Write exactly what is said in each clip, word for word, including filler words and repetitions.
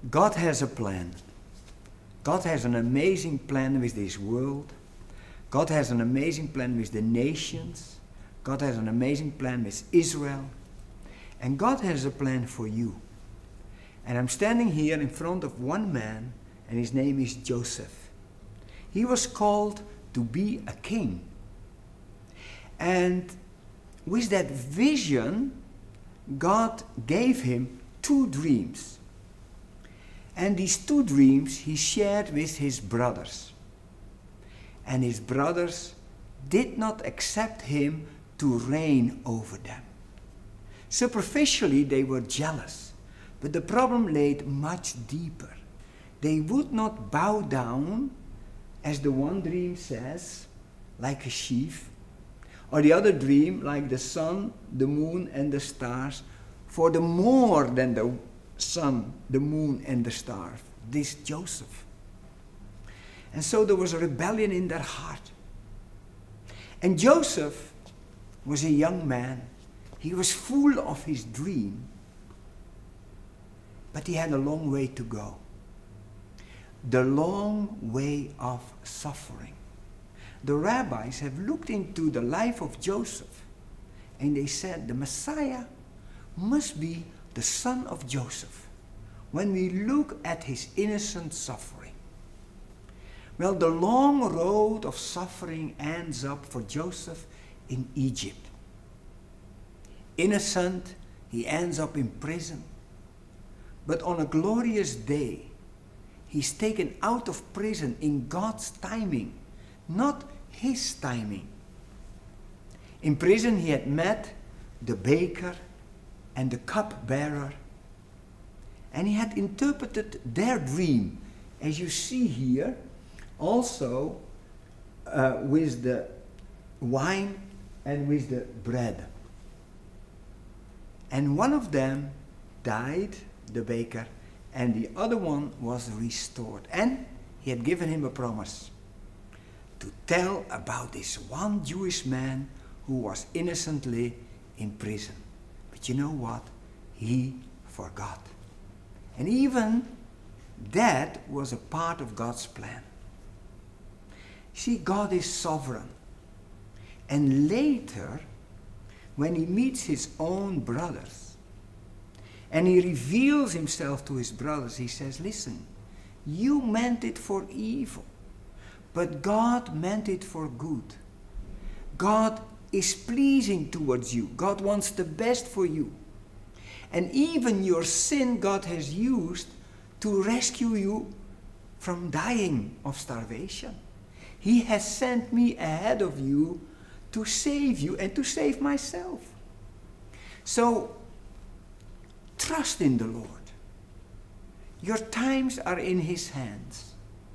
God has a plan. God has an amazing plan with this world. God has an amazing plan with the nations. God has an amazing plan with Israel. And God has a plan for you. And I'm standing here in front of one man, and his name is Joseph. He was called to be a king. And with that vision, God gave him two dreams. And these two dreams he shared with his brothers. And his brothers did not accept him to reign over them. Superficially, they were jealous, but the problem lay much deeper. They would not bow down, as the one dream says, like a sheaf, or the other dream, like the sun, the moon, and the stars, for the more than the sun, the moon, and the stars. This Joseph. And so there was a rebellion in their heart. And Joseph was a young man. He was full of his dream, but he had a long way to go. The long way of suffering. The rabbis have looked into the life of Joseph, and they said the Messiah must be the son of Joseph when we look at his innocent suffering. Well, the long road of suffering ends up for Joseph in Egypt. Innocent, he ends up in prison. But on a glorious day, he's taken out of prison in God's timing, not his timing. In prison, he had met the baker and the cupbearer, and he had interpreted their dream, as you see here, also uh, with the wine and with the bread. And one of them died, the baker, and the other one was restored. And he had given him a promise to tell about this one Jewish man who was innocently in prison. But you know what? He forgot. And even that was a part of God's plan. See, God is sovereign. And later, when he meets his own brothers, and he reveals himself to his brothers, he says, listen, you meant it for evil, but God meant it for good. God is pleasing towards you. God wants the best for you. And even your sin God has used to rescue you from dying of starvation. He has sent me ahead of you to save you and to save myself. So, trust in the Lord. Your times are in his hands.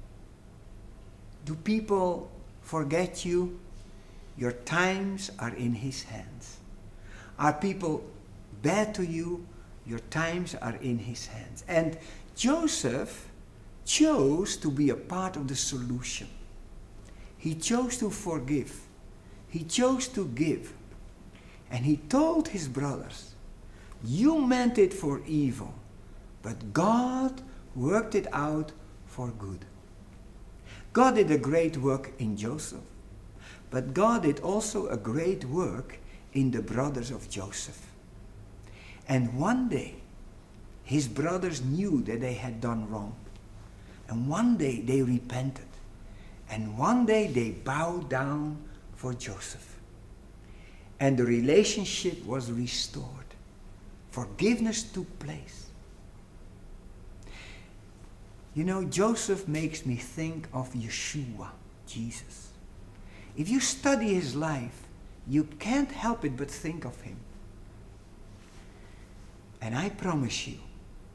Do people forget you? Your times are in his hands. Are people bad to you? Your times are in his hands. And Joseph chose to be a part of the solution. He chose to forgive. He chose to give. And he told his brothers, you meant it for evil, but God worked it out for good. God did a great work in Joseph, but God did also a great work in the brothers of Joseph. And one day, his brothers knew that they had done wrong. And one day they repented. And one day they bowed down for Joseph. And the relationship was restored. Forgiveness took place. You know, Joseph makes me think of Yeshua, Jesus. If you study his life, you can't help it but think of him. And I promise you,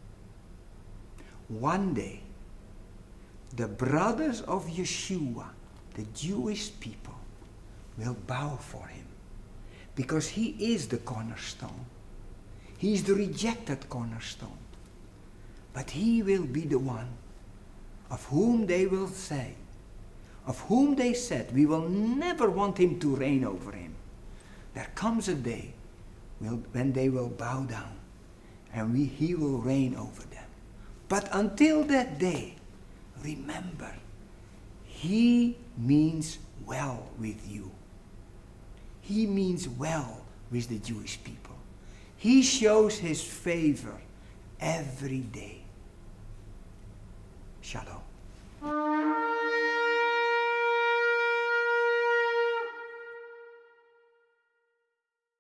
one day, the brothers of Yeshua, the Jewish people, will bow for him. Because he is the cornerstone. He is the rejected cornerstone. But he will be the one of whom they will say, of whom they said, we will never want him to reign over him. There comes a day will, when they will bow down, and we, he will reign over them. But until that day, remember, He means well with you. He means well with the Jewish people. He shows His favor every day. Shalom.